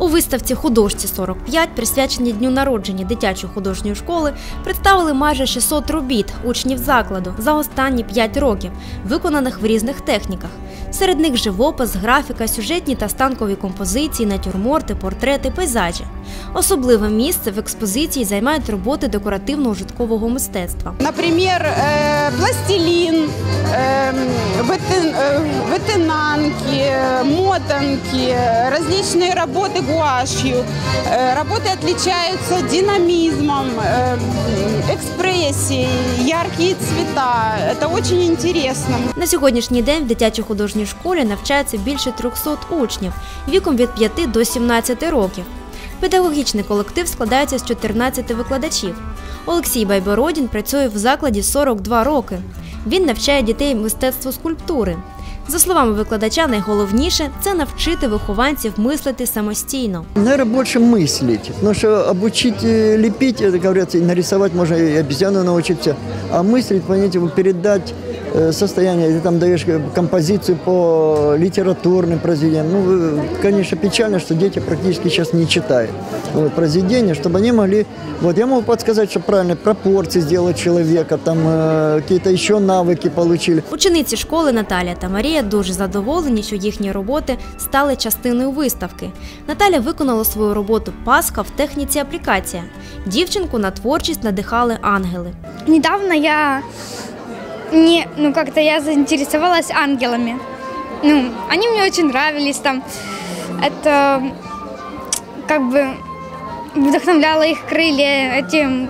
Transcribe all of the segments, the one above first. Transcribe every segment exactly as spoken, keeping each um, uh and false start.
У виставці «Художці сорок п'ять», присвяченій дню народження дитячої художньої школи, представили майже шістсот робіт учнів закладу за останні п'ять років, виконаних в різних техніках. Серед них живопис, графіка, сюжетні та станкові композиції, натюрморти, портрети, пейзажі. Особливе місце в експозиції займають роботи декоративно-ужиткового мистецтва. Наприклад, пластилін, витинанки, мотанки, різні роботи гуашью. Роботи відрізняються динамізмом, експресією, яркі цвіта. Це дуже цікаво. На сьогоднішній день в дитячій художній школі навчається більше трьохсот учнів віком від п'яти до сімнадцяти років. Педагогічний колектив складається з чотирнадцяти викладачів. Олексій Байбородін працює в закладі сорок два роки. Він навчає дітей мистецтву скульптури. За словами викладача, найголовніше – це навчити вихованців мислити самостійно. Наверное, більше мислити, тому що обучити ліпити, як говорять, нарисувати можна, і обезьяну навчитися, а мислити, понимаете, передати состояние, ты там даешь композицию по литературным произведениям. Ну, конечно, печально, что дети практически сейчас не читают вот, произведения, чтобы они могли... Вот я могу подсказать, что правильные пропорции сделать человека, там э, какие-то еще навыки получили. Учениці школи Наталя та Марія дуже задоволені, що їхні роботи стали частиною виставки. Наталя виконала свою роботу «Пасха» в техніці аплікація. Дівчинку на творчість надихали ангели. Недавно я... Не, ну как-то я заинтересовалась ангелами. Ну, они мне очень нравились там. Это как бы вдохновляло их крылья, эти,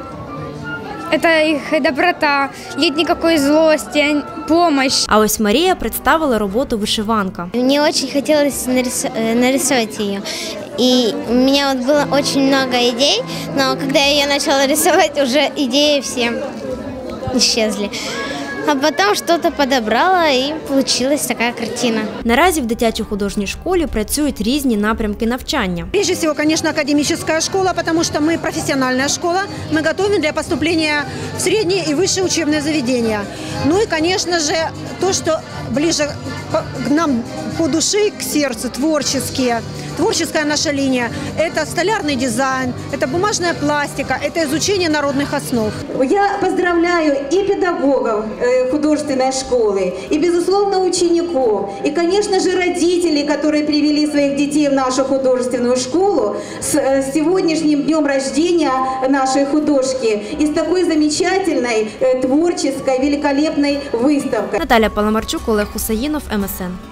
это их доброта, нет никакой злости, помощь. А ось Марія представила роботу «Вишиванка». Мне очень хотелось нарис... нарисовать ее. И у меня вот было очень много идей, но когда я ее начала рисовать, уже идеи все исчезли. А потом что-то подобрала, и получилась такая картина. Наразі в дитячій художній школі працюють різні напрямки навчання. Прежде всего, конечно, академическая школа, потому что мы профессиональная школа, мы готовим для поступления в средние и высшие учебные заведения. Ну и, конечно же, то, что ближе к нам по душе, к сердцу, творческие. Творческая наша линия – это столярный дизайн, это бумажная пластика, это изучение народных основ. Я поздравляю и педагогов художественной школы, и, безусловно, учеников, и, конечно же, родителей, которые привели своих детей в нашу художественную школу с сегодняшним днем рождения нашей художки и с такой замечательной, творческой, великолепной выставкой. Наталя Паламарчук, Олег Хусаїнов, ем ес ен.